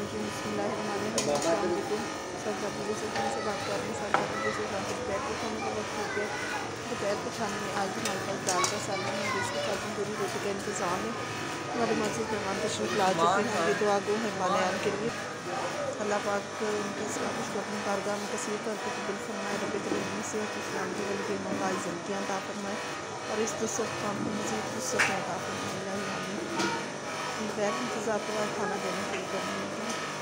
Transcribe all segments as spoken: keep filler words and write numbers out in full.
रजीम बिस्मिल्लाहिर्रहमानिर्रहीम। सब बच्चों से से बात कर रहे हैं। सब बच्चों से दोपहर के खाने का वक्त हो गया। दोपहर के खाने में आज हमारे पास दाल का सालन है, जिसके साथ तंदूरी रोटी का इंतज़ाम है। हमारे मस्जिद मेहमान तशरीफ़ ला चुके हैं। ये दुआ गो है बानियान के लिए। अल्लाह पाक उनके साथ को अपनी बारगाह में कसीर करके कबूल फरमाए। रब तरीम से इस्लाम के वली मौलाई ज़िंदगियाँ अता फरमाए और इस दुस्सत काम को मज़ीद दुस्सत अता फरमाए। दोपहर इंतज़ार के बाद खाना देना शुरू करने लगे।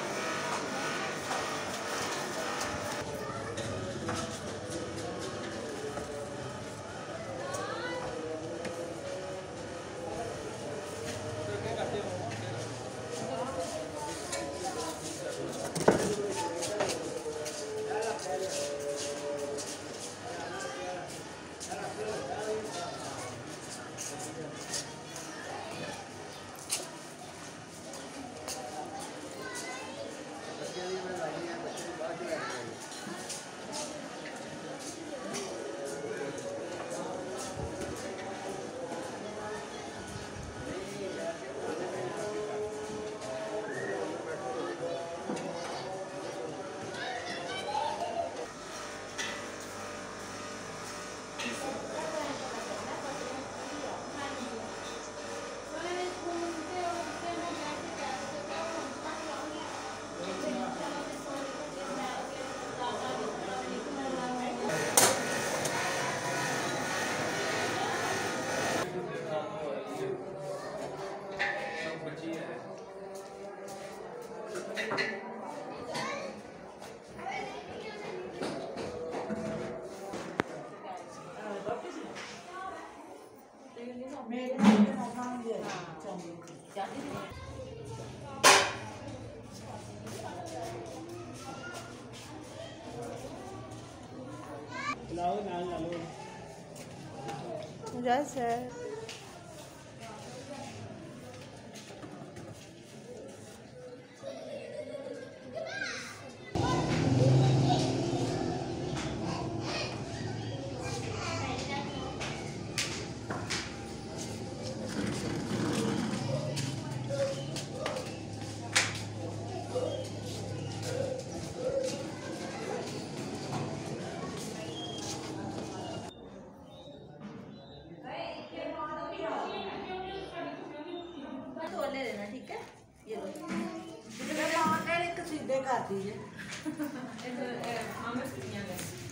जैसे सीधे कर दीजिए।